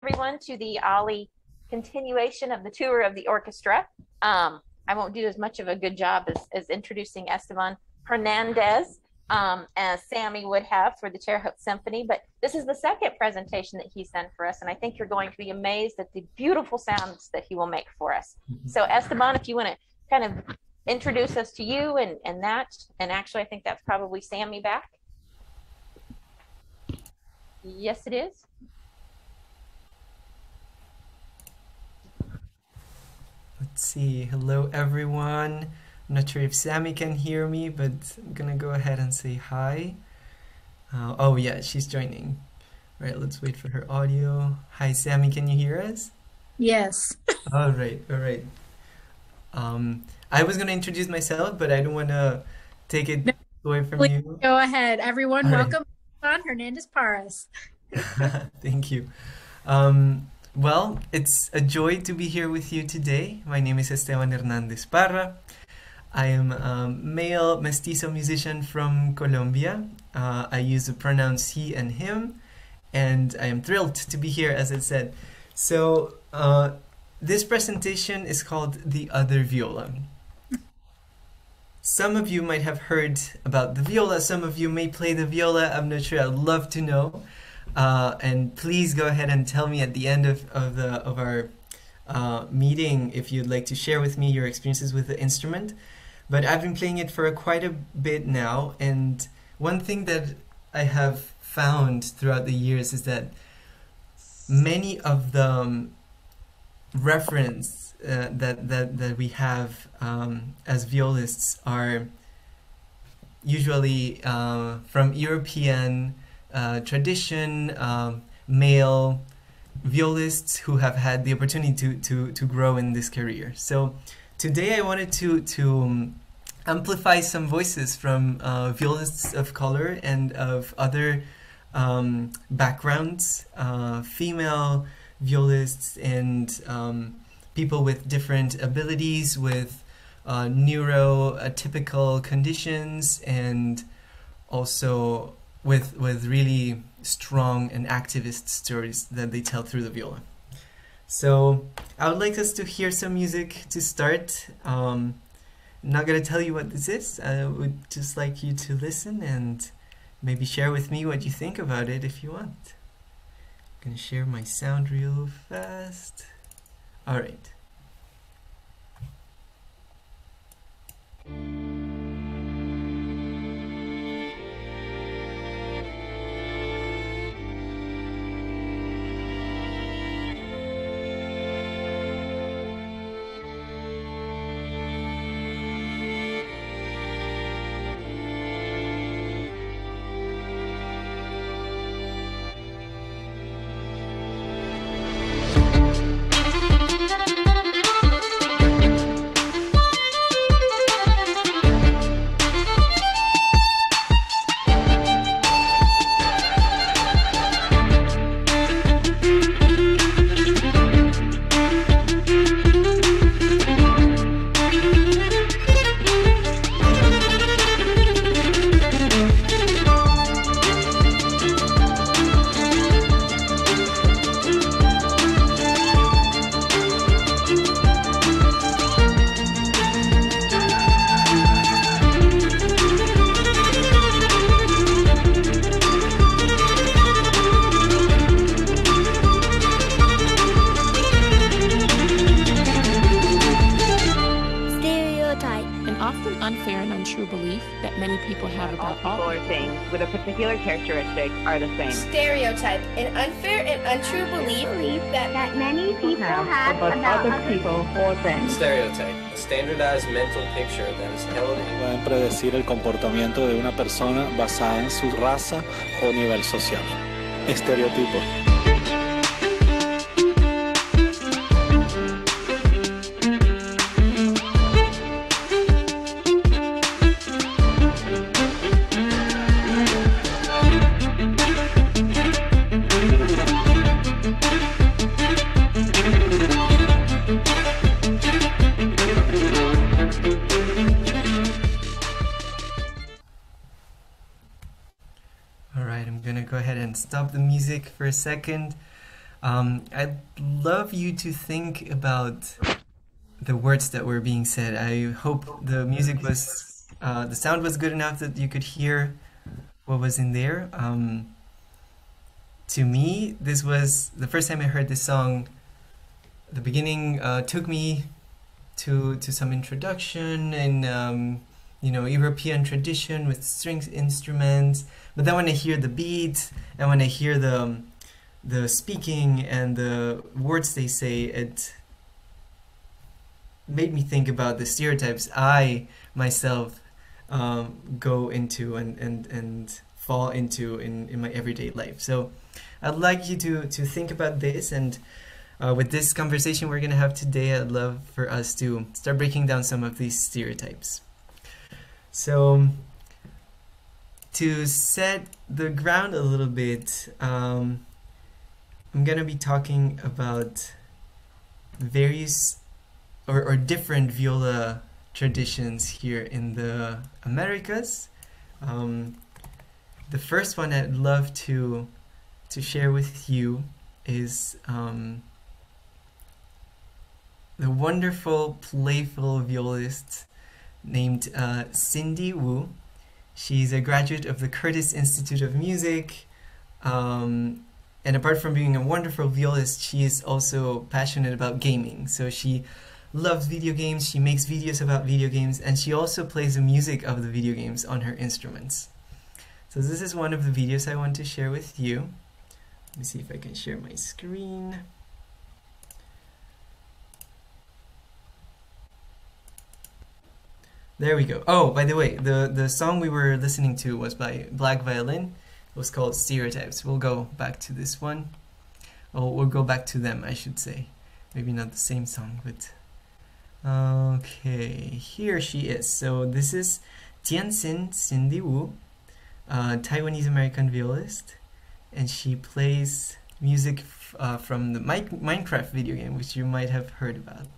everyone to the OLLI continuation of the tour of the orchestra. I won't do as much of a good job as introducing Esteban Hernández as Sammy would have for the Terre Haute Symphony, but this is the second presentation that he's done for us, and I think you're going to be amazed at the beautiful sounds that he will make for us. So Esteban, if you want to kind of introduce us to you and that, and actually I think that's probably Sammy back. Yes, it is. Let's see. Hello, everyone. I'm not sure if Sammy can hear me, but I'm gonna go ahead and say hi. Oh, yeah, she's joining. All right, let's wait for her audio. Hi, Sammy, can you hear us? Yes. All right, all right. I was gonna introduce myself, but I don't want to take it away from Please you. go ahead. Everyone, All right. welcome on Hernández Parras. Thank you. Well, it's a joy to be here with you today. My name is Esteban Hernández Parra. I am a male mestizo musician from Colombia. I use the pronouns he and him, and I am thrilled to be here, as I said. So, this presentation is called The Other Viola. Some of you might have heard about the viola. Some of you may play the viola. I'm not sure. I'd love to know. And please go ahead and tell me at the end of our meeting if you'd like to share with me your experiences with the instrument. But I've been playing it for quite a bit now, and one thing that I have found throughout the years is that many of the reference that we have as violists are usually from European tradition, male violists who have had the opportunity to grow in this career. So today I wanted to amplify some voices from violists of color and of other backgrounds, female violists and people with different abilities, with neurotypical conditions, and also with really strong and activist stories that they tell through the viola. So I would like us to hear some music to start. I'm not going to tell you what this is. I would just like you to listen and maybe share with me what you think about it if you want. I'm going to share my sound real fast. All right. Are the same. Stereotype, an unfair and untrue belief that many people have about other people or things. Stereotype, a standardized mental picture that is held in. Pueden predecir el comportamiento de una persona basada en su raza o nivel social. Estereotipo. Stop the music for a second. I'd love you to think about the words that were being said. I hope the music was, the sound was good enough that you could hear what was in there. To me, this was the first time I heard this song. The beginning took me to some introduction and European tradition with strings instruments. But then when I hear the beat and when I hear the speaking and the words they say, it made me think about the stereotypes I myself go into and fall into in my everyday life. So I'd like you to think about this, and with this conversation we're going to have today, I'd love for us to start breaking down some of these stereotypes. So to set the ground a little bit, I'm going to be talking about various or different viola traditions here in the Americas. The first one I'd love to share with you is the wonderful, playful violist named Cindy Wu. She's a graduate of the Curtis Institute of Music, and apart from being a wonderful violist, she is also passionate about gaming. So she loves video games, she makes videos about video games, and she also plays the music of the video games on her instruments. So this is one of the videos I want to share with you. Let me see if I can share my screen. There we go. Oh, by the way, the song we were listening to was by Black Violin. It was called Stereotypes. We'll go back to this one. Oh, we'll go back to them, I should say. Maybe not the same song, but... Okay, here she is. So this is Tien-Hsin Cindy Wu, Taiwanese-American violist. And she plays music from the Minecraft video game, which you might have heard about.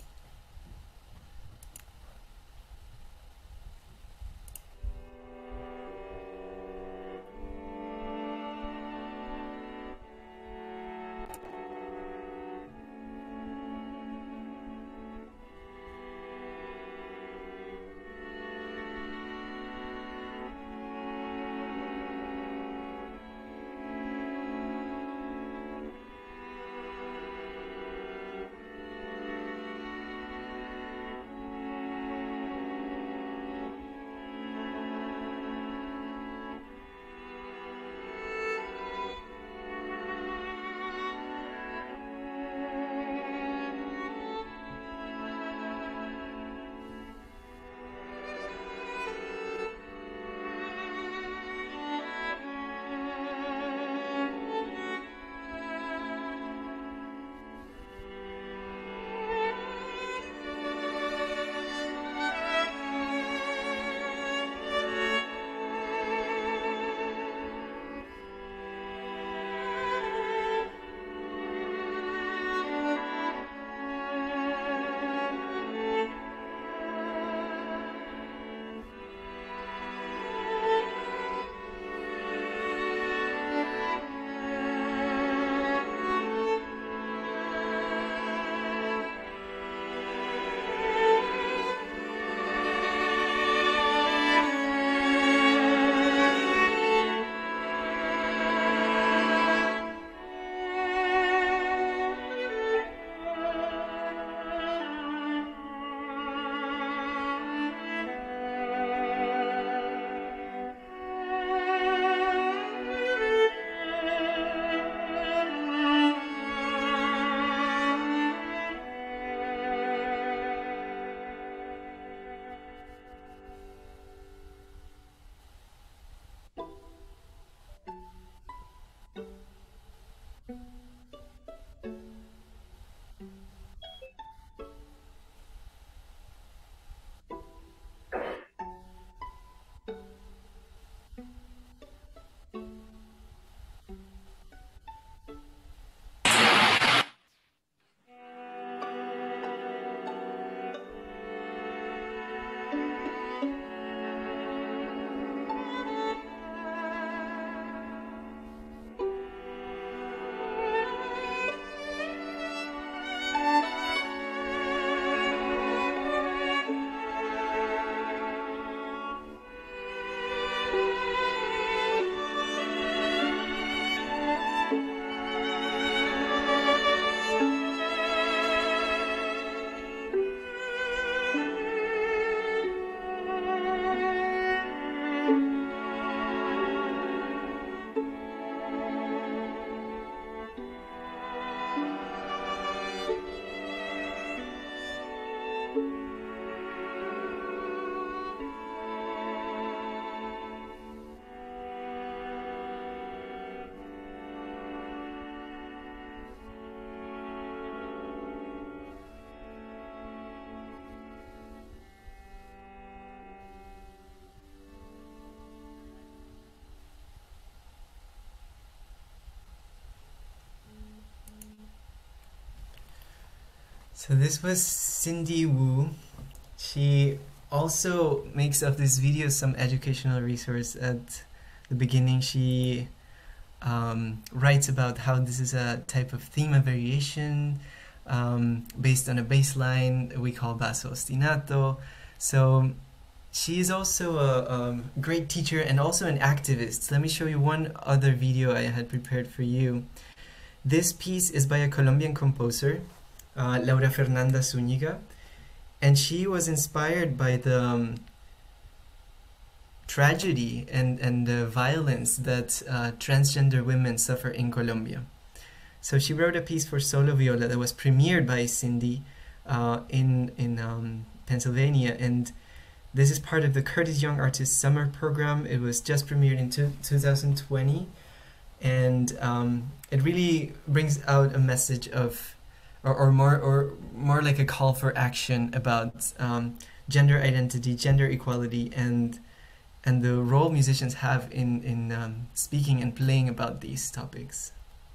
So this was Cindy Wu. She also makes of this video some educational resource. At the beginning, she writes about how this is a type of thema variation based on a bass line we call basso ostinato. So she is also a great teacher and also an activist. Let me show you one other video I had prepared for you. This piece is by a Colombian composer, Laura Fernanda Zúñiga, and she was inspired by the tragedy and the violence that transgender women suffer in Colombia. So she wrote a piece for solo viola that was premiered by Cindy in Pennsylvania, and this is part of the Curtis Young Artist Summer Program. It was just premiered in 2020, and it really brings out a message of, or more like a call for action about gender identity, gender equality, and the role musicians have in speaking and playing about these topics.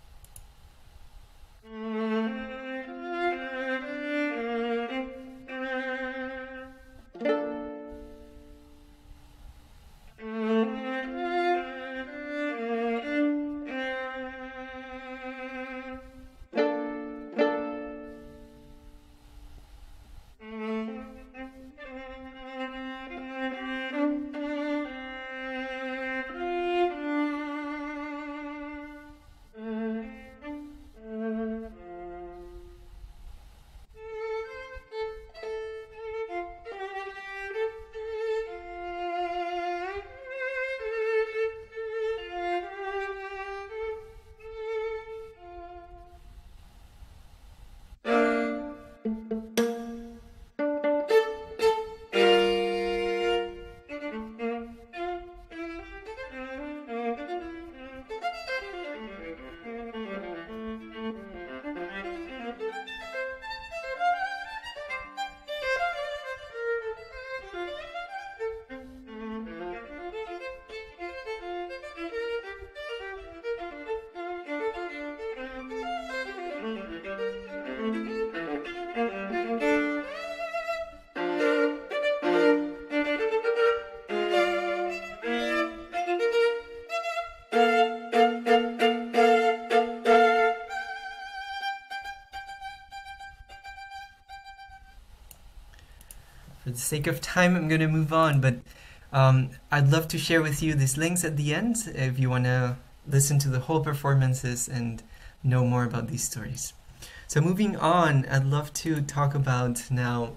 For the sake of time, I'm going to move on, but I'd love to share with you these links at the end if you want to listen to the whole performances and know more about these stories. So moving on, I'd love to talk about now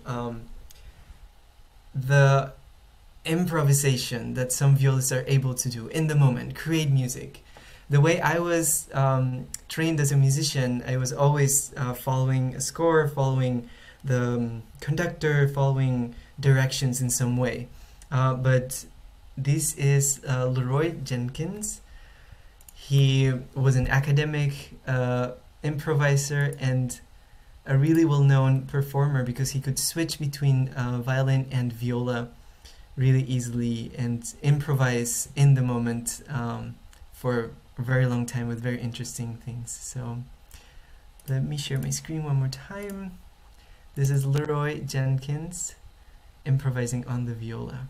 the improvisation that some violists are able to do in the moment, create music. The way I was trained as a musician, I was always following a score, following the conductor, following directions in some way. But this is Leroy Jenkins. He was an academic improviser and a really well-known performer because he could switch between violin and viola really easily and improvise in the moment for a very long time with very interesting things. So let me share my screen one more time. This is Leroy Jenkins improvising on the viola.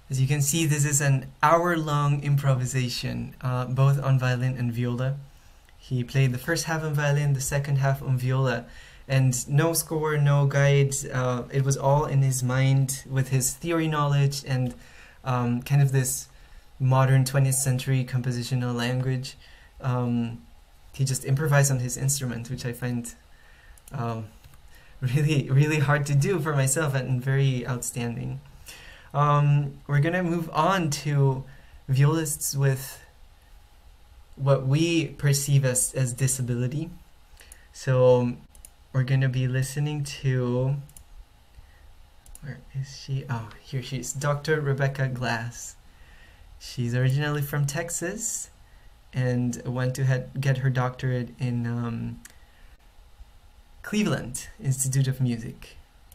As you can see, this is an hour-long improvisation, both on violin and viola. He played the first half on violin, the second half on viola, and no score, no guide. It was all in his mind with his theory knowledge and kind of this modern 20th century compositional language. He just improvised on his instrument, which I find really, really hard to do for myself and very outstanding. We're gonna move on to violists with what we perceive as disability. So we're gonna be listening to, where is she? Oh, here she is, Dr. Rebecca Glass. She's originally from Texas and went to get her doctorate in Cleveland Institute of Music.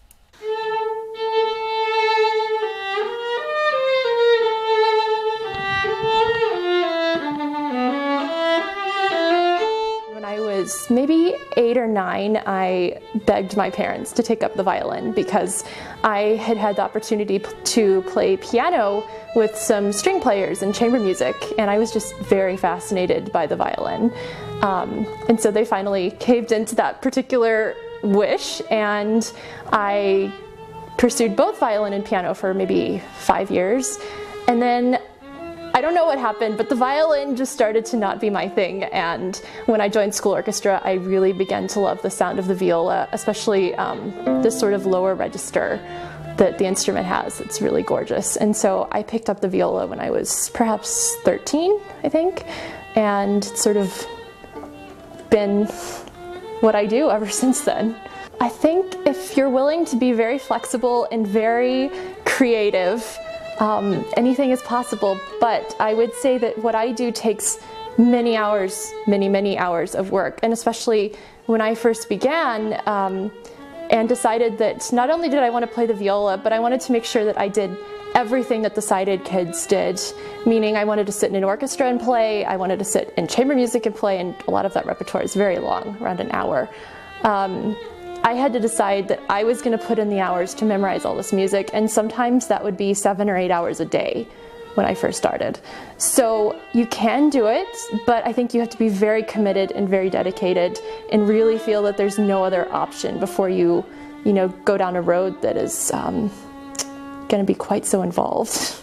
Maybe 8 or 9, I begged my parents to take up the violin because I had had the opportunity to play piano with some string players and chamber music, and I was just very fascinated by the violin. And so they finally caved into that particular wish, and I pursued both violin and piano for maybe 5 years. And then I don't know what happened, but the violin just started to not be my thing, and when I joined school orchestra, I really began to love the sound of the viola, especially this sort of lower register that the instrument has. It's really gorgeous. And so I picked up the viola when I was perhaps 13, I think, and it's sort of been what I do ever since then. I think if you're willing to be very flexible and very creative, anything is possible, but I would say that what I do takes many hours, many hours of work, and especially when I first began and decided that not only did I want to play the viola, but I wanted to make sure that I did everything that the sighted kids did, meaning I wanted to sit in an orchestra and play, I wanted to sit in chamber music and play, and a lot of that repertoire is very long, around an hour. I had to decide that I was going to put in the hours to memorize all this music, and sometimes that would be 7 or 8 hours a day when I first started. So you can do it, but I think you have to be very committed and very dedicated and really feel that there's no other option before you go down a road that is going to be quite so involved.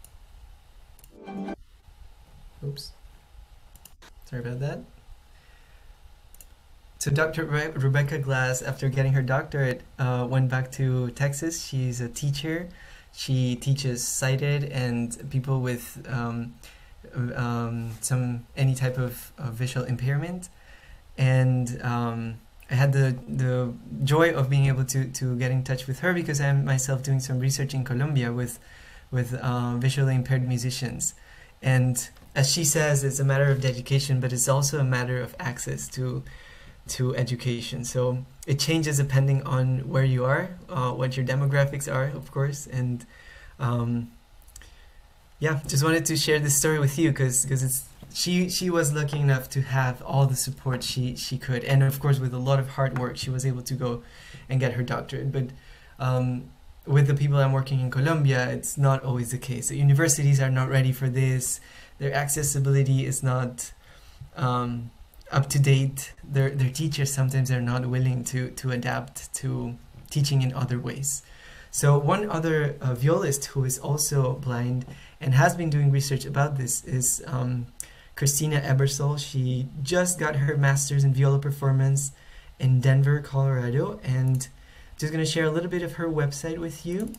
Oops. Sorry about that. So Dr. Rebecca Glass, after getting her doctorate, went back to Texas. She's a teacher. She teaches sighted and people with any type of visual impairment. And I had the joy of being able to get in touch with her because I'm myself doing some research in Colombia with visually impaired musicians. And as she says, it's a matter of dedication, but it's also a matter of access to education. So it changes depending on where you are, what your demographics are, of course. And yeah, just wanted to share this story with you because it's she was lucky enough to have all the support she could, and of course with a lot of hard work she was able to go and get her doctorate. But with the people I'm working in Colombia, it's not always the case. The universities are not ready for this. Their accessibility is not up to date. Their teachers sometimes are not willing to adapt to teaching in other ways. So one other violist who is also blind and has been doing research about this is Christina Ebersol. She just got her master's in viola performance in Denver, Colorado, and just going to share a little bit of her website with you.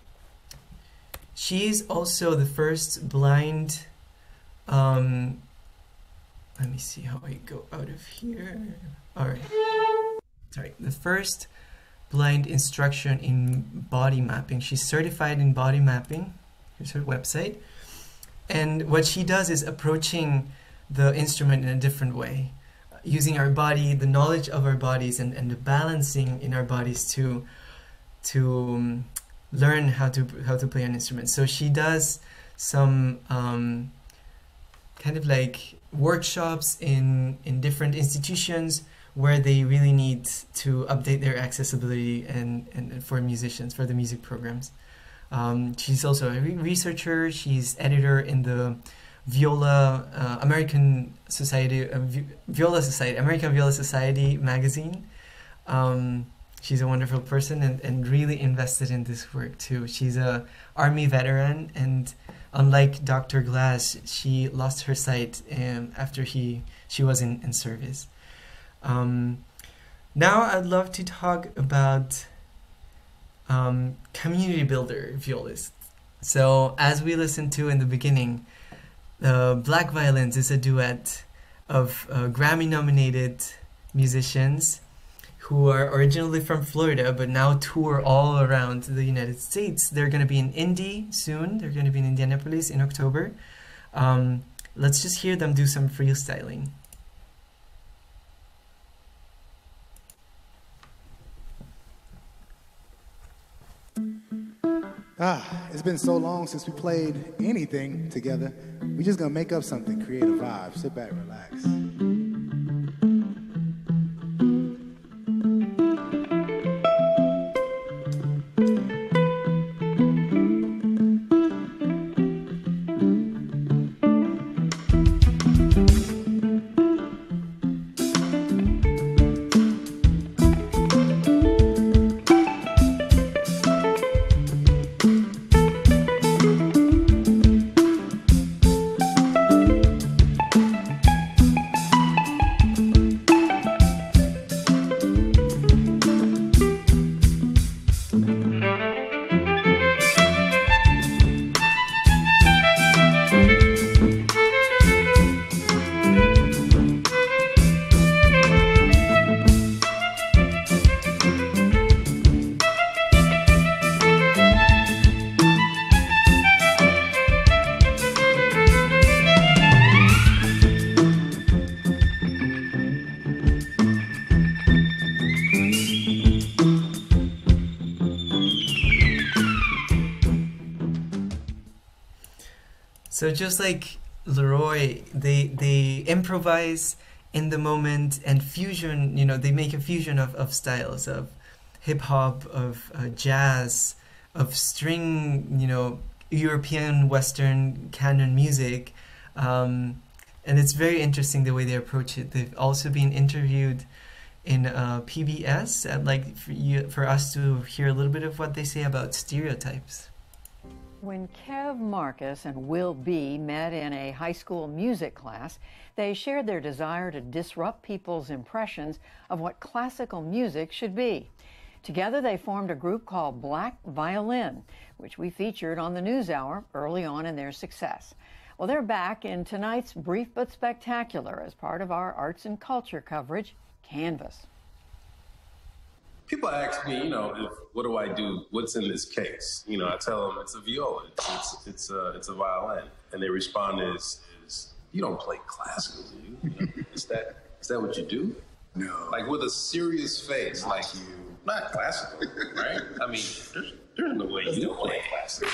She's also the first blind, let me see how I go out of here. All right. Sorry, the first blind instructor in body mapping. She's certified in body mapping. Here's her website. And what she does is approaching the instrument in a different way, using our body, the knowledge of our bodies, and the balancing in our bodies to learn how to play an instrument. So she does some kind of like workshops in different institutions where they really need to update their accessibility and for musicians, for the music programs. She's also a researcher. She's editor in the Viola American Viola Society magazine. She's a wonderful person and really invested in this work too. She's a Army veteran, and unlike Dr. Glass, she lost her sight after she was in service. Now I'd love to talk about community builder violists. So as we listened to in the beginning, the Black Violins is a duet of Grammy-nominated musicians who are originally from Florida but now tour all around the United States. They're going to be in Indy soon. They're going to be in Indianapolis in October. Let's just hear them do some freestyling. It's been so long since we played anything together. We're just gonna make up something, create a vibe. Sit back, relax. So just like Leroy, they improvise in the moment and fusion, they make a fusion of styles, of hip-hop, of jazz, of string, European Western canon music. And it's very interesting the way they approach it. They've also been interviewed in PBS. I'd like for us to hear a little bit of what they say about Stereotypes. When Kev Marcus and Will B met in a high school music class, they shared their desire to disrupt people's impressions of what classical music should be. Together they formed a group called Black Violin, which we featured on the NewsHour early on in their success. Well, they're back in tonight's Brief But Spectacular as part of our arts and culture coverage, Canvas. People ask me, what do I do? What's in this case? I tell them it's a viola, it's a violin, and they respond is you don't play classical, do you? Is that what you do? No. Like with a serious face, like you, not classical, right? I mean, there's no way you play classical.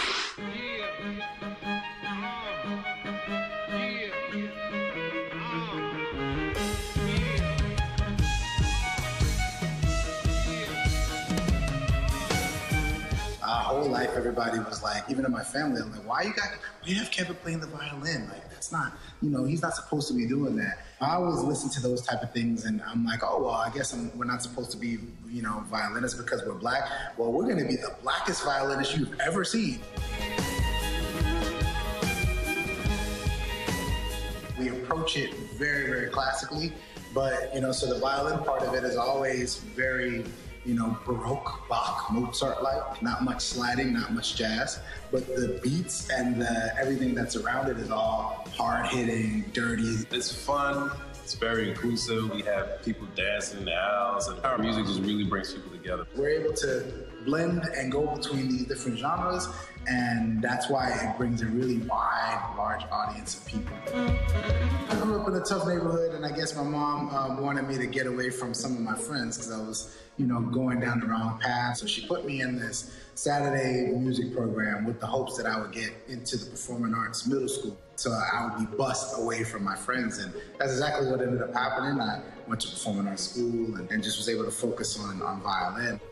Our whole life, everybody was like, even in my family, I'm like, why you have Kevin playing the violin? Like, that's not, he's not supposed to be doing that. I always listen to those type of things, and I'm like, oh, well, I guess we're not supposed to be, violinists because we're black. Well, we're going to be the blackest violinist you've ever seen. We approach it very, very classically, but, so the violin part of it is always very, Baroque, Bach, Mozart-like, not much sliding, not much jazz, but the beats and everything that's around it is all hard-hitting, dirty. It's fun, it's very inclusive, we have people dancing in the aisles, and our music just really brings people together. We're able to blend and go between these different genres, and that's why it brings a really wide, large audience of people. I grew up in a tough neighborhood, and I guess my mom wanted me to get away from some of my friends because I was going down the wrong path. So she put me in this Saturday music program with the hopes that I would get into the performing arts middle school. So I would be bussed away from my friends. And that's exactly what ended up happening. I went to performing arts school and just was able to focus on violin.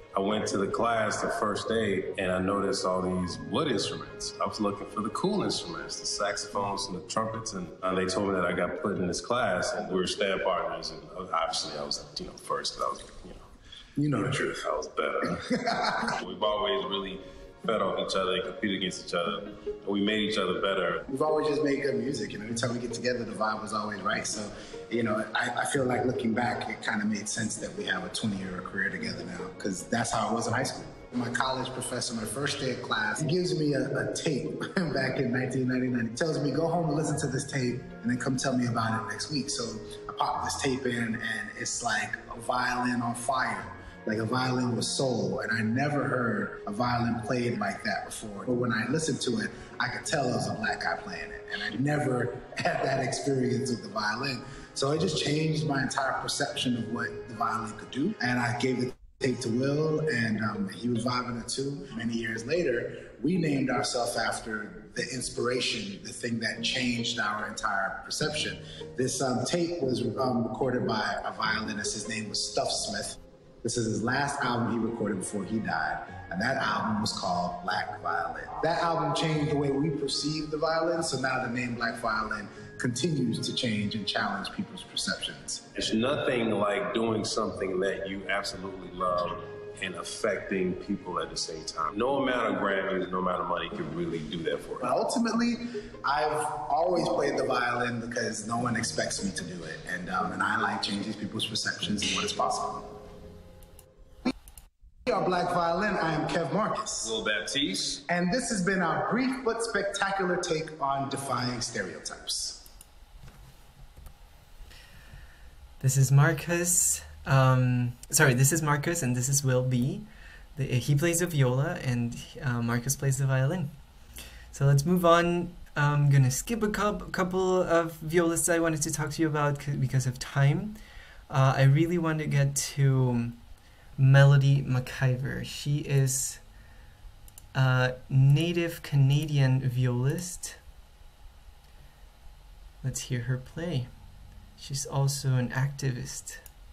I went to the class the first day and I noticed all these wood instruments. I was looking for the cool instruments, the saxophones and the trumpets, and they told me that I got put in this class and we were stand partners, and obviously I was, first, because I was, you know the truth. I was better. We've always really fed off each other and competed against each other, and we made each other better. We've always just made good music, every time we get together, the vibe was always right. So, I feel like looking back, it kind of made sense that we have a 20-year career together now, because that's how it was in high school. My college professor, my first day of class, he gives me a tape back in 1999. He tells me, go home and listen to this tape, and then come tell me about it next week. So I pop this tape in, and it's like a violin on fire. Like a violin with soul, and I never heard a violin played like that before. But when I listened to it, I could tell it was a black guy playing it, and I never had that experience with the violin. So it just changed my entire perception of what the violin could do. And I gave the tape to Will, and he was vibing it too. Many years later, we named ourselves after the inspiration, the thing that changed our entire perception. This tape was recorded by a violinist. His name was Stuff Smith. This is his last album he recorded before he died, and that album was called Black Violin. That album changed the way we perceive the violin, so now the name Black Violin continues to change and challenge people's perceptions. There's nothing like doing something that you absolutely love and affecting people at the same time. No amount of Grammys, no amount of money can really do that for you. But ultimately, I've always played the violin because no one expects me to do it, and I like changing people's perceptions and what is possible. We are Black Violin. I am Kev Marcus. Will Baptiste. And this has been our brief but spectacular take on defying stereotypes. This is Marcus. This is Marcus, and this is Will B. He plays the viola, and Marcus plays the violin. So let's move on. I'm gonna skip a couple of violists I wanted to talk to you about because of time. I really want to get to Melody McIver. She is a native Canadian violist. Let's hear her play. She's also an activist.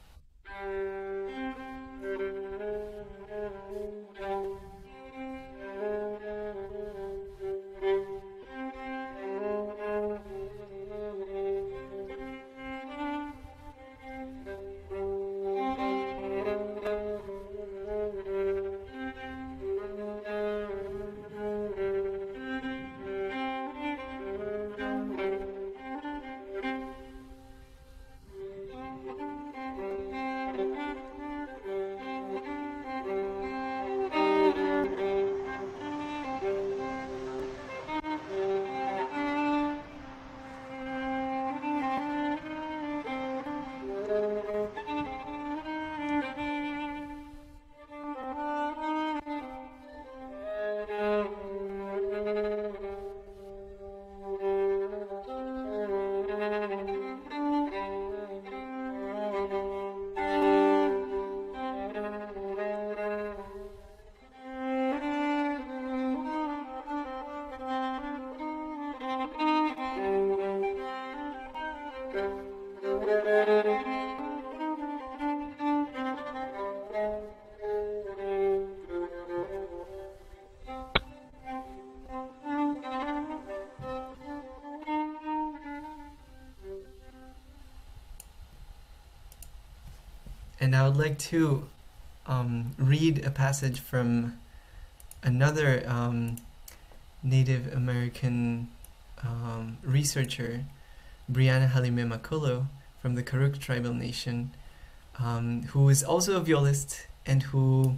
And I would like to read a passage from another Native American researcher, Brianna Halime Makulo, from the Karuk tribal nation, who is also a violist and who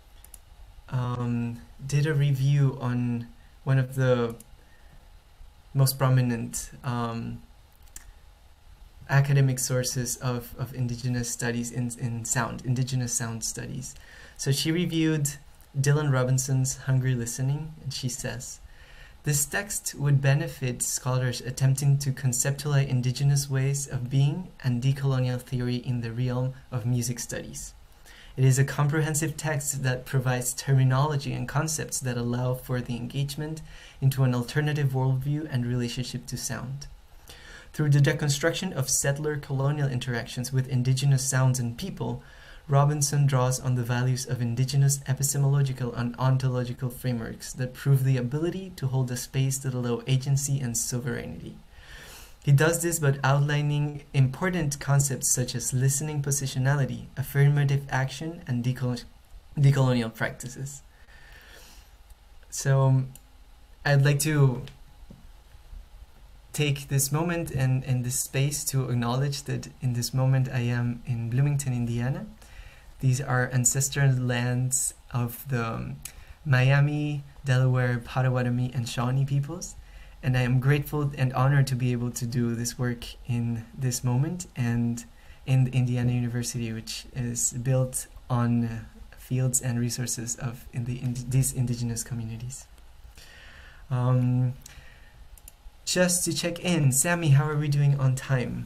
did a review on one of the most prominent academic sources of indigenous studies in sound, indigenous sound studies. So she reviewed Dylan Robinson's Hungry Listening, and she says, "This text would benefit scholars attempting to conceptualize indigenous ways of being and decolonial theory in the realm of music studies. It is a comprehensive text that provides terminology and concepts that allow for the engagement into an alternative worldview and relationship to sound. Through the deconstruction of settler colonial interactions with indigenous sounds and people, Robinson draws on the values of indigenous epistemological and ontological frameworks that prove the ability to hold a space that allow agency and sovereignty. He does this by outlining important concepts such as listening positionality, affirmative action, and decolonial practices. So I'd like to take this moment and this space to acknowledge that in this moment I am in Bloomington, Indiana. These are ancestral lands of the Miami, Delaware, Potawatomi, and Shawnee peoples. And I am grateful and honored to be able to do this work in this moment and in Indiana University, which is built on fields and resources of these indigenous communities. Just to check in, Sammy, how are we doing on time?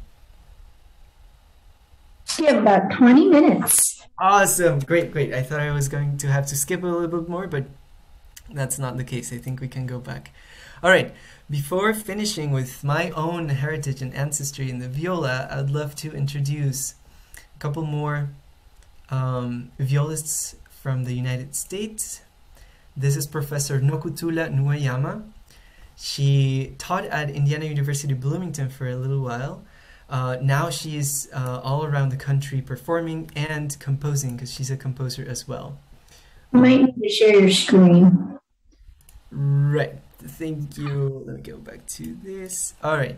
We have about 20 minutes. Awesome, great. I thought I was going to have to skip a little bit more, but that's not the case. I think we can go back. All right, before finishing with my own heritage and ancestry in the viola, I'd love to introduce a couple more violists from the United States. This is Professor Nokutula Nuayama. She taught at Indiana University Bloomington for a little while. Now she's all around the country performing and composing because she's a composer as well. You might need to share your screen. Right. Thank you. Let me go back to this. All right.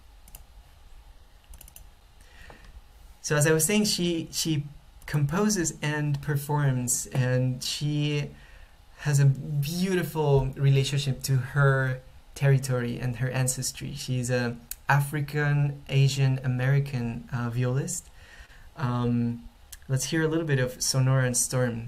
So as I was saying, she composes and performs, and she has a beautiful relationship to her territory and her ancestry. She's a African, Asian, American violist. Let's hear a little bit of Sonora and Storm.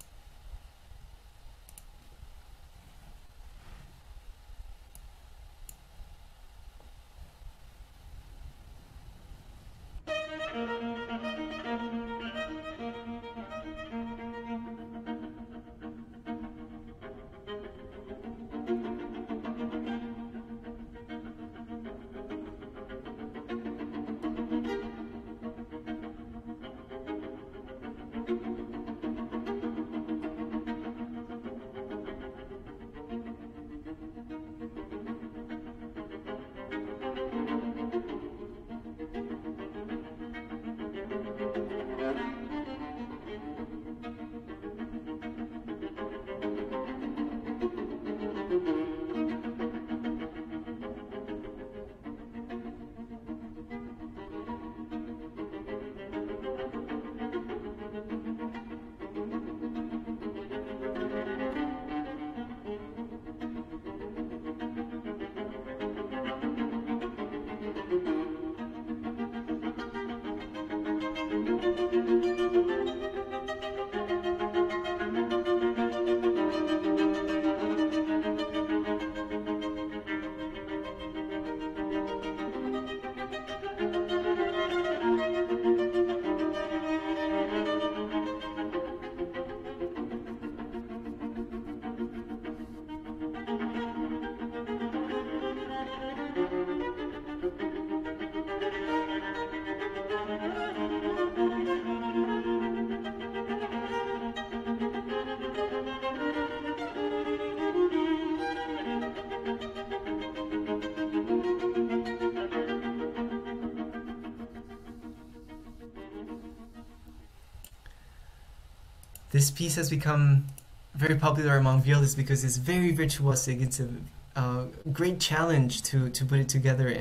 This piece has become very popular among violists because it's very virtuosic. It's a great challenge to put it together,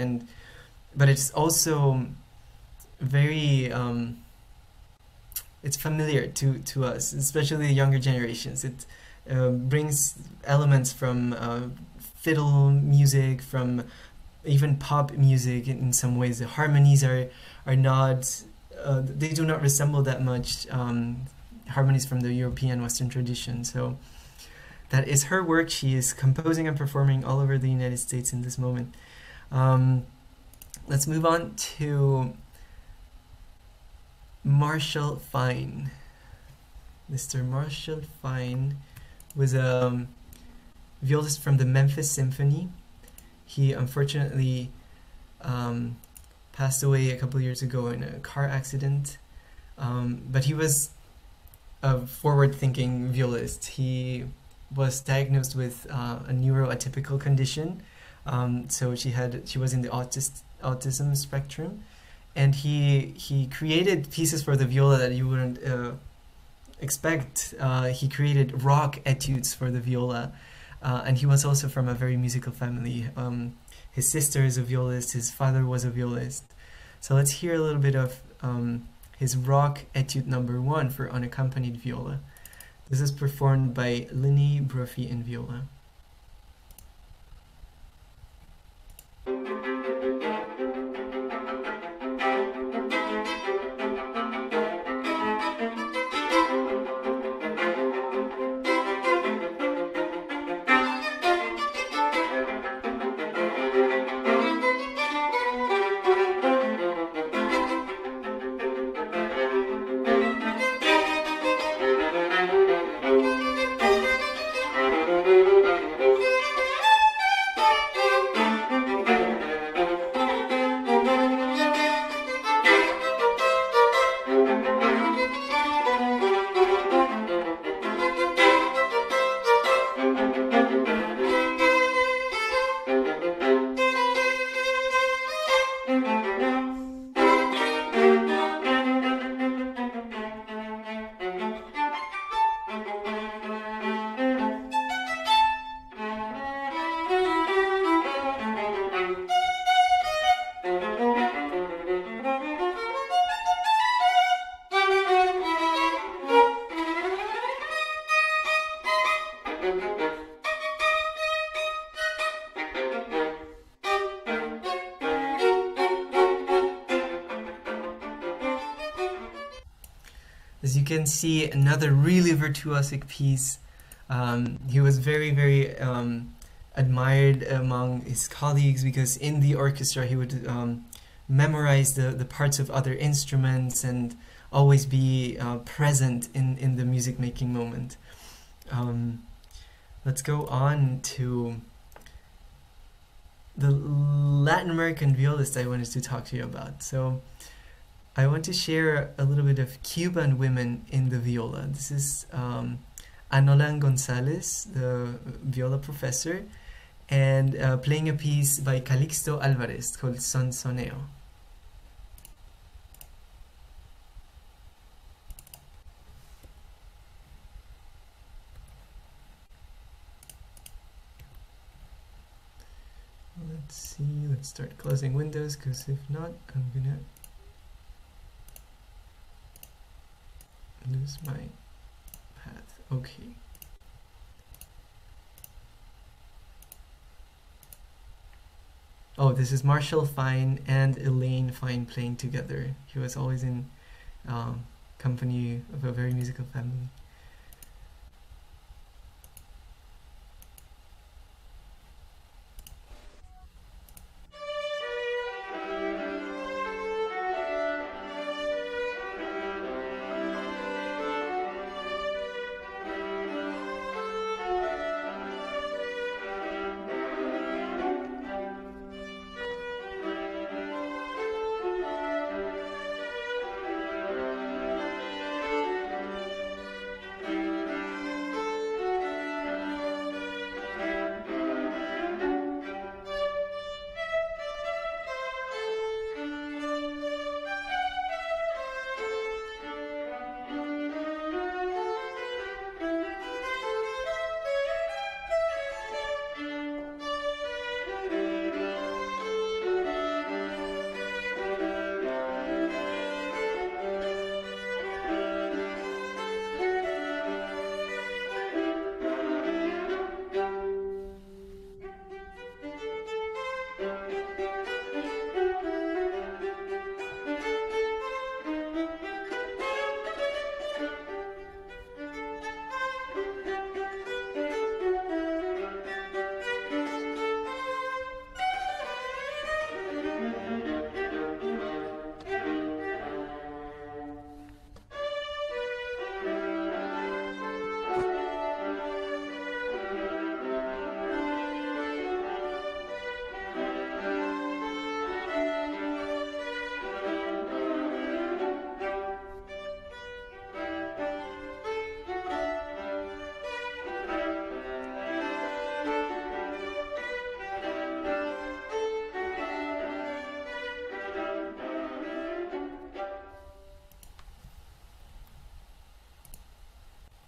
but it's also very it's familiar to us, especially the younger generations. It brings elements from fiddle music, from even pop music in some ways. The harmonies are not they do not resemble that much harmonies from the European Western tradition. So that is her work. She is composing and performing all over the United States in this moment. Let's move on to Marshall Fine. Mr. Marshall Fine was a violist from the Memphis Symphony. He unfortunately passed away a couple years ago in a car accident. But he was a forward-thinking violist. He was diagnosed with a neuroatypical condition. So she was in the autism spectrum, and he created pieces for the viola that you wouldn't expect. He created rock etudes for the viola, and he was also from a very musical family. His sister is a violist, his father was a violist. So let's hear a little bit of his rock etude number 1 for unaccompanied viola. This is performed by Linny Brophy in viola. As you can see, another really virtuosic piece. He was very, very admired among his colleagues because in the orchestra he would memorize the parts of other instruments and always be present in the music making moment. Let's go on to the Latin American violist I wanted to talk to you about. So I want to share a little bit of Cuban women in the viola. This is Anolan Gonzalez, the viola professor, and playing a piece by Calixto Alvarez called Sonsoneo. Let's see, let's start closing windows, because if not, I'm gonna lose my path. Okay. Oh, this is Marshall Fine and Elaine Fine playing together. He was always in company of a very musical family.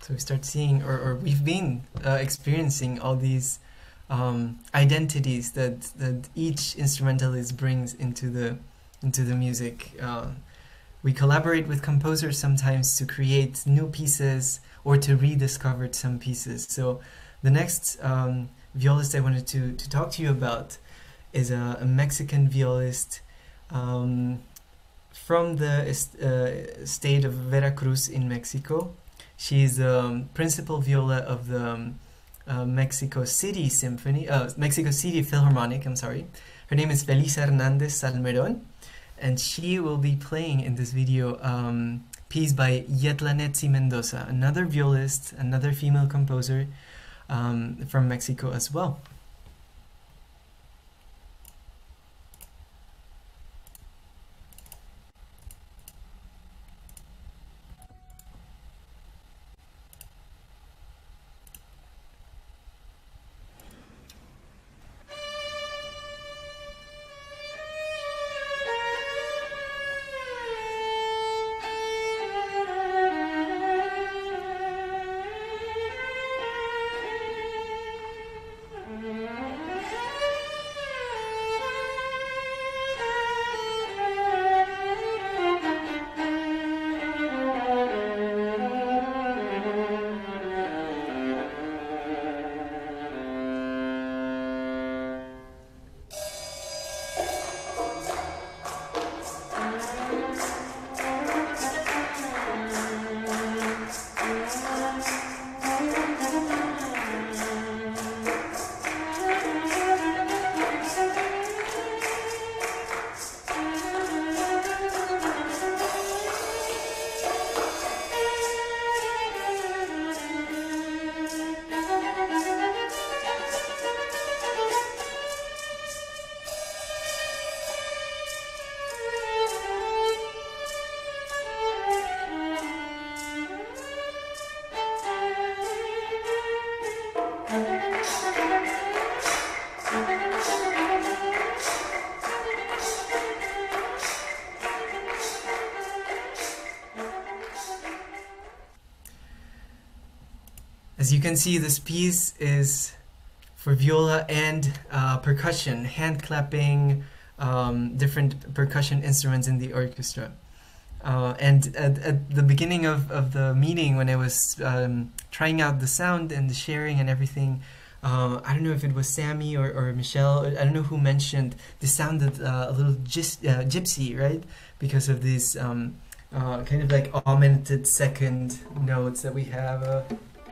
So we start seeing, or we've been experiencing all these identities that each instrumentalist brings into the music. We collaborate with composers sometimes to create new pieces or to rediscover some pieces. So the next violist I wanted to talk to you about is a Mexican violist from the state of Veracruz in Mexico. She's the principal viola of the Mexico City Symphony, Mexico City Philharmonic, I'm sorry. Her name is Felisa Hernández Salmerón, and she will be playing in this video piece by Yetlanetzi Mendoza, another violist, another female composer from Mexico as well. As you can see, this piece is for viola and percussion, hand clapping, different percussion instruments in the orchestra. And at the beginning of the meeting, when I was trying out the sound and the sharing and everything, I don't know if it was Sammy or Michelle, I don't know who mentioned this sounded a little gypsy, right? Because of these kind of like augmented second notes that we have.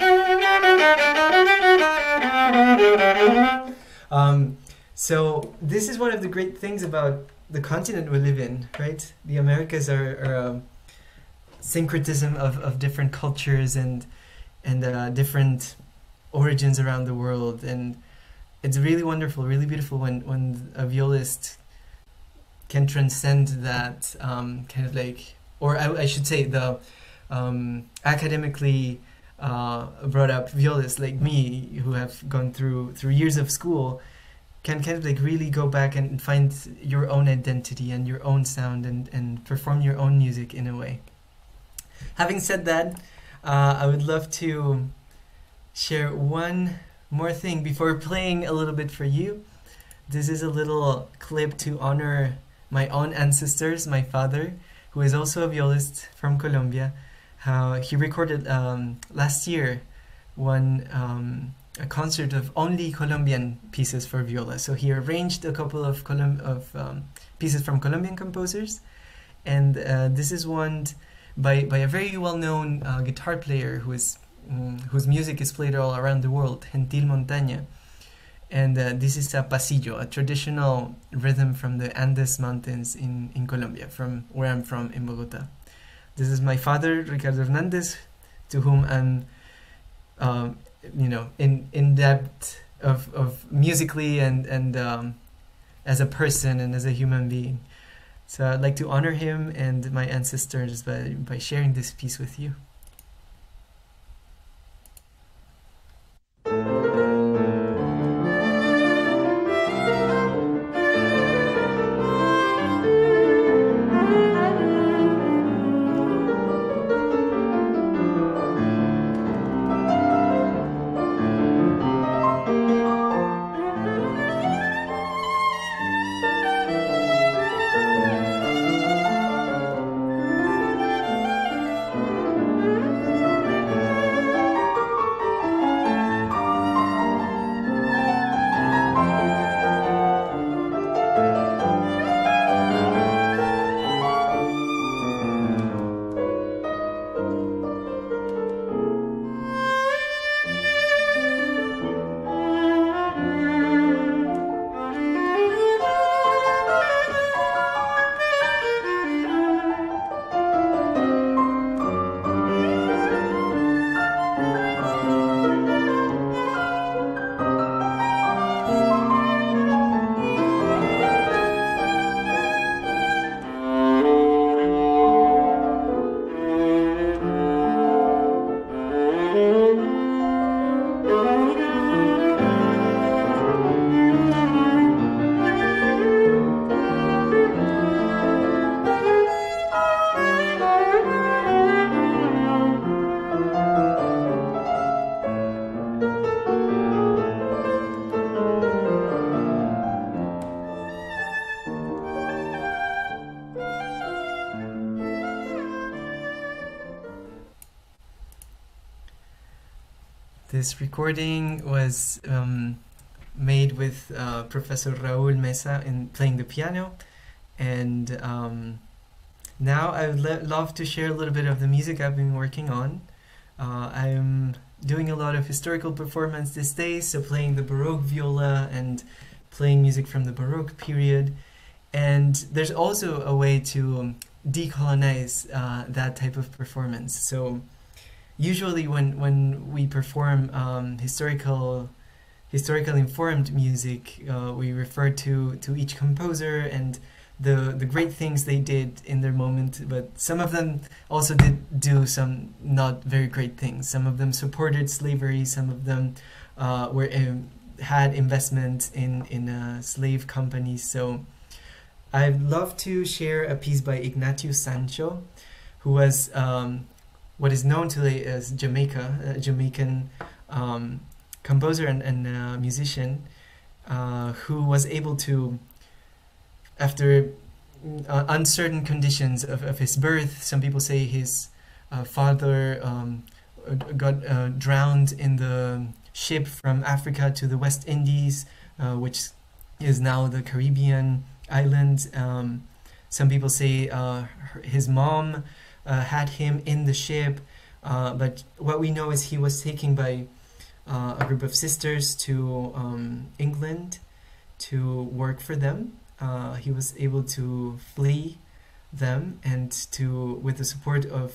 So this is one of the great things about the continent we live in, right? The Americas are a syncretism of different cultures and different origins around the world, and it's really wonderful, really beautiful when a violist can transcend that kind of like, or I should say the academically brought up violists like me, who have gone through years of school, can kind of like really go back and find your own identity and your own sound and perform your own music in a way. Having said that, I would love to share one more thing before playing a little bit for you. This is a little clip to honor my own ancestors. My father, who is also a violist from Colombia, he recorded last year a concert of only Colombian pieces for viola. So he arranged a couple of pieces from Colombian composers, and this is one by a very well-known guitar player whose music is played all around the world, Gentil Montaña. And this is a pasillo, a traditional rhythm from the Andes Mountains in Colombia, from where I'm from, in Bogota. This is my father, Ricardo Hernández, to whom I'm in depth of musically and as a person and as a human being. So I'd like to honor him and my ancestors by sharing this piece with you. This recording was made with Professor Raúl Mesa in playing the piano, and now I would love to share a little bit of the music I've been working on. I'm doing a lot of historical performance these days, so playing the Baroque viola and playing music from the Baroque period. And there's also a way to decolonize that type of performance. So usually when we perform historical informed music, we refer to each composer and the great things they did in their moment, but some of them also did do some not very great things. Some of them supported slavery, some of them had investment in slave companies. So I'd love to share a piece by Ignatius Sancho, who was what is known today as a Jamaican composer and musician, who was able to, after uncertain conditions of his birth, some people say his father got drowned in the ship from Africa to the West Indies, which is now the Caribbean island. Some people say his mom had him in the ship, but what we know is he was taken by a group of sisters to England to work for them. He was able to flee them, and with the support of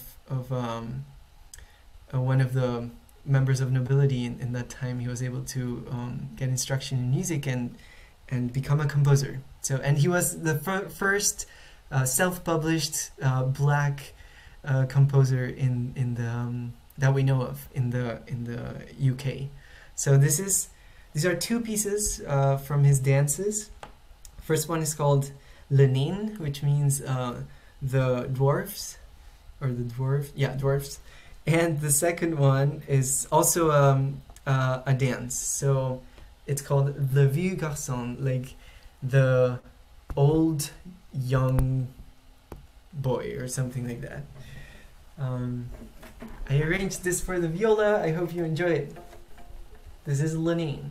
one of the members of nobility in that time, he was able to get instruction in music and become a composer. So, and he was the first self-published black composer in the that we know of in the UK. So these are two pieces from his dances. First one is called Lenin, which means the dwarfs, or the dwarfs. And the second one is also a dance. So it's called Le Vieux Garçon, like the old young boy or something like that. I arranged this for the viola. I hope you enjoy it. This is Lenin.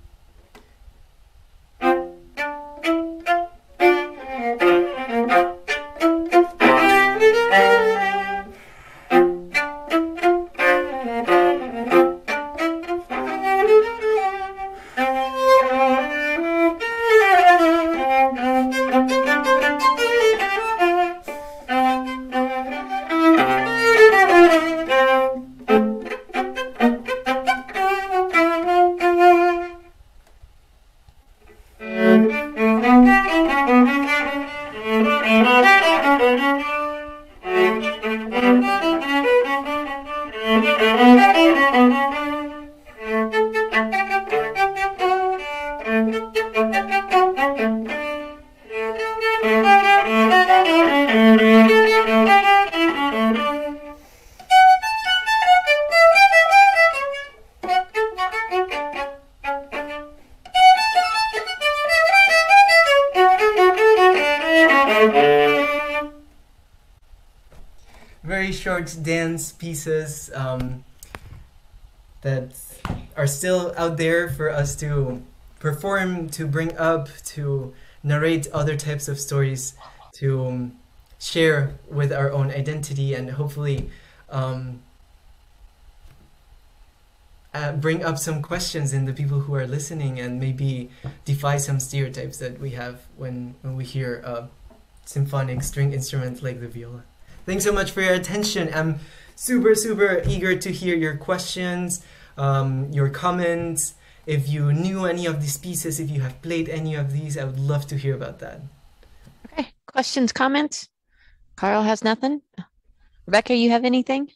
Very short dance pieces that are still out there for us to perform, to bring up, to narrate other types of stories, to share with our own identity, and hopefully bring up some questions in the people who are listening, and maybe defy some stereotypes that we have when we hear a symphonic string instrument like the viola. Thanks so much for your attention. I'm super eager to hear your questions, your comments. If you knew any of these pieces, if you have played any of these, I would love to hear about that. Okay, questions, comments? Carl has nothing. Rebecca, you have anything?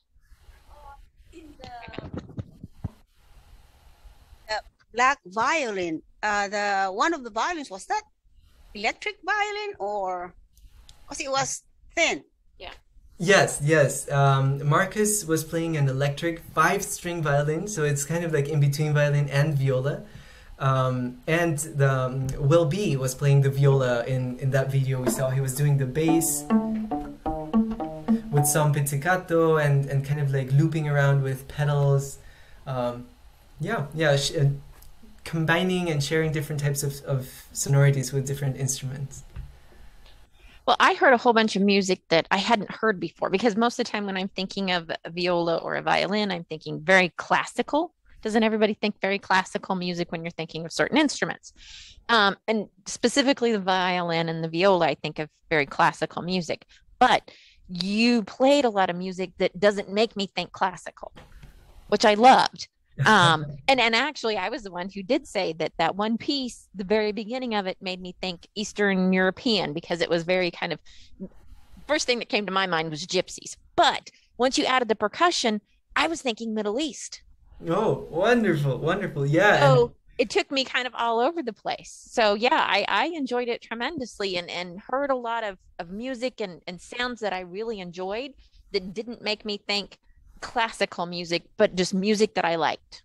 The black violin, one of the violins, was that electric violin, or because it was thin? Yeah. Yes. Marcus was playing an electric 5-string violin, so it's kind of like in between violin and viola. And Will B was playing the viola in that video we saw. He was doing the bass with some pizzicato and kind of like looping around with pedals. Yeah. Combining and sharing different types of sonorities with different instruments. Well, I heard a whole bunch of music that I hadn't heard before, because most of the time when I'm thinking of a viola or a violin, I'm thinking very classical. Doesn't everybody think very classical music when you're thinking of certain instruments? And specifically the violin and the viola, I think of very classical music. But you played a lot of music that doesn't make me think classical, which I loved. And actually, I was the one who did say that one piece, the very beginning of it, made me think Eastern European, because it was very kind of, first thing that came to my mind was gypsies. But once you added the percussion, I was thinking Middle East. Oh, wonderful. Yeah. So it took me kind of all over the place. So yeah, I enjoyed it tremendously, and heard a lot of music and sounds that I really enjoyed that didn't make me think classical music, but just music that I liked.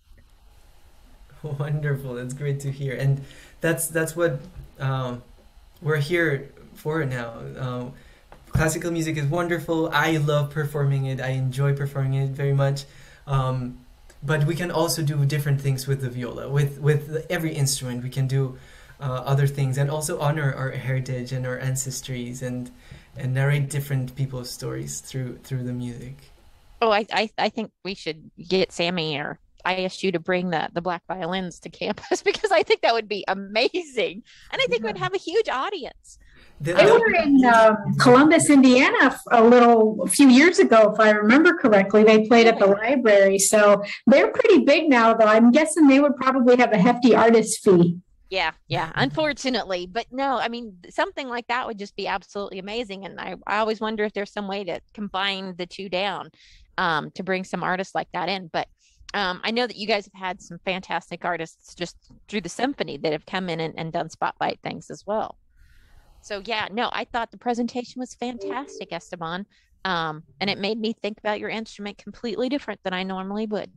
Wonderful. That's great to hear. And that's what we're here for now. Classical music is wonderful. I love performing it. I enjoy performing it very much. But we can also do different things with the viola. With every instrument, we can do other things, and also honor our heritage and our ancestries, and narrate different people's stories through the music. Oh, I think we should get Sammy or ISU to bring the black violins to campus, because I think that would be amazing. And I think we'd have a huge audience. They were in Columbus, Indiana a few years ago, if I remember correctly. They played at the library. So they're pretty big now, though. I'm guessing they would probably have a hefty artist fee. Yeah, unfortunately. But no, I mean, something like that would just be absolutely amazing. And I always wonder if there's some way to combine the two down, to bring some artists like that in. But I know that you guys have had some fantastic artists just through the symphony that have come in and done spotlight things as well. So yeah, no, I thought the presentation was fantastic, Esteban. And it made me think about your instrument completely different than I normally would.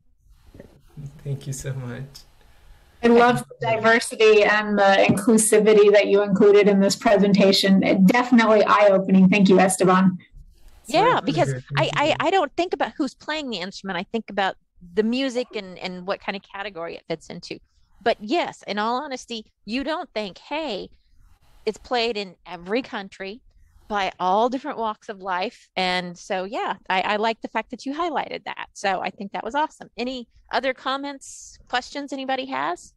Thank you so much. I love the diversity and the inclusivity that you included in this presentation. Definitely eye-opening. Thank you, Esteban. Yeah, because I don't think about who's playing the instrument. I think about the music and what kind of category it fits into. But yes, in all honesty, you don't think, hey, it's played in every country by all different walks of life. And so, yeah, I like the fact that you highlighted that. So I think that was awesome. Any other comments, questions anybody has?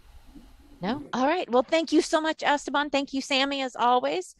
No? All right. Well, thank you so much, Esteban. Thank you, Sammy, as always.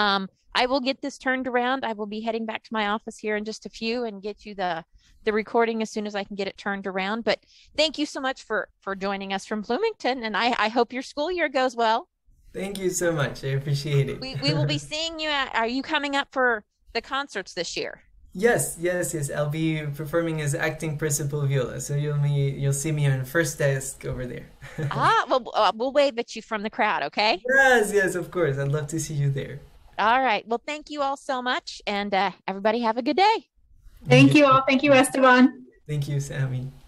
I will get this turned around. I will be heading back to my office here in just a few and get you the recording as soon as I can get it turned around. But thank you so much for joining us from Bloomington. And I hope your school year goes well. Thank you so much. I appreciate it. We will be seeing you are you coming up for the concerts this year? Yes. I'll be performing as acting principal viola. So you'll see me on the first desk over there. Well, we'll wave at you from the crowd, okay? Yes, of course. I'd love to see you there. All right. Well, thank you all so much. And everybody have a good day. Thank you all. Thank you, Esteban. Thank you, Sammy.